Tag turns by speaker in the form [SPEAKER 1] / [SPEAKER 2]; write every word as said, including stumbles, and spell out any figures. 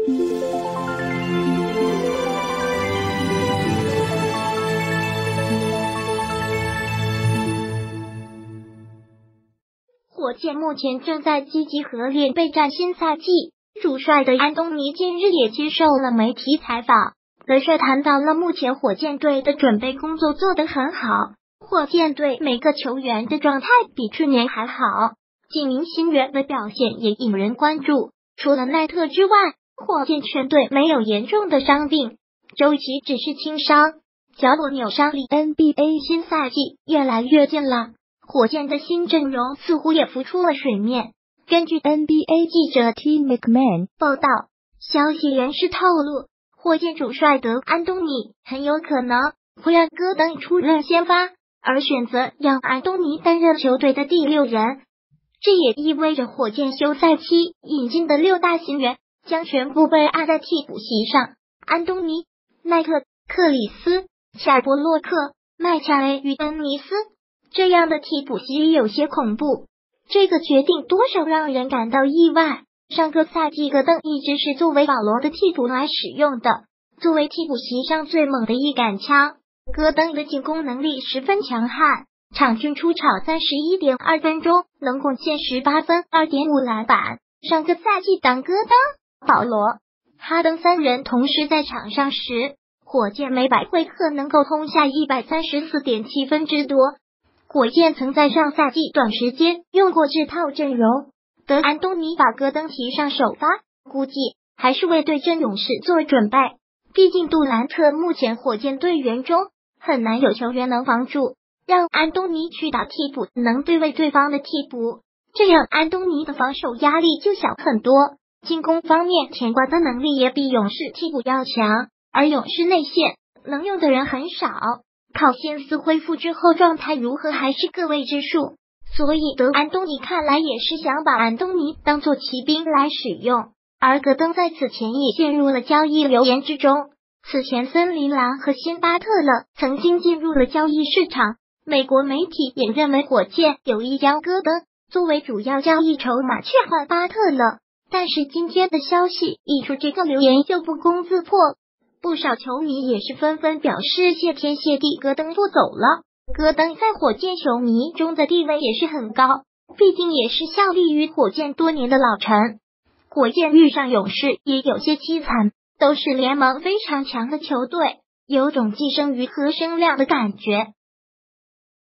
[SPEAKER 1] 火箭目前正在积极合练备战新赛季，主帅的安东尼近日也接受了媒体采访，德帅谈到了目前火箭队的准备工作做得很好，火箭队每个球员的状态比去年还好，几名新援的表现也引人关注。除了奈特之外，火箭全队没有严重的伤病，周琦只是轻伤，脚踝扭伤离 N B A 新赛季越来越近了。火箭的新阵容似乎也浮出了水面。根据 N B A 记者 T McMahon 报道，消息人士透露，火箭主帅德安东尼很有可能会让戈登出任先发，而选择让安东尼担任球队的第六人。这也意味着火箭休赛期引进的六大新援将全部被按在替补席上。安东尼、奈特、克里斯、夏波洛克、麦卡雷与恩尼斯这样的替补席有些恐怖，这个决定多少让人感到意外。上个赛季戈登一直是作为保罗的替补来使用的，作为替补席上最猛的一杆枪，戈登的进攻能力十分强悍，场均出场 三十一点二 分钟，能贡献十八分 二点五 篮板。上个赛季当戈登、保罗、哈登三人同时在场上时，火箭每百回合能够轰下 一百三十四点七 分之多。火箭曾在上赛季短时间用过这套阵容，德安东尼把戈登提上首发，估计还是为对阵勇士做准备。毕竟杜兰特目前火箭队员中很难有球员能防住，让安东尼去打替补，能对位对方的替补，这样安东尼的防守压力就小很多。进攻方面，甜瓜的能力也比勇士替补要强，而勇士内线能用的人很少。考辛斯恢复之后状态如何还是个未知数，所以德安东尼看来也是想把安东尼当作骑兵来使用。而戈登在此前也陷入了交易流言之中，此前森林狼和辛巴特勒曾经进入了交易市场，美国媒体也认为火箭有意将戈登作为主要交易筹码去换巴特勒，但是今天的消息一出，这个流言就不攻自破。不少球迷也是纷纷表示谢天谢地戈登不走了。戈登在火箭球迷中的地位也是很高，毕竟也是效力于火箭多年的老臣。火箭遇上勇士也有些凄惨，都是联盟非常强的球队，有种寄生于何生亮的感觉。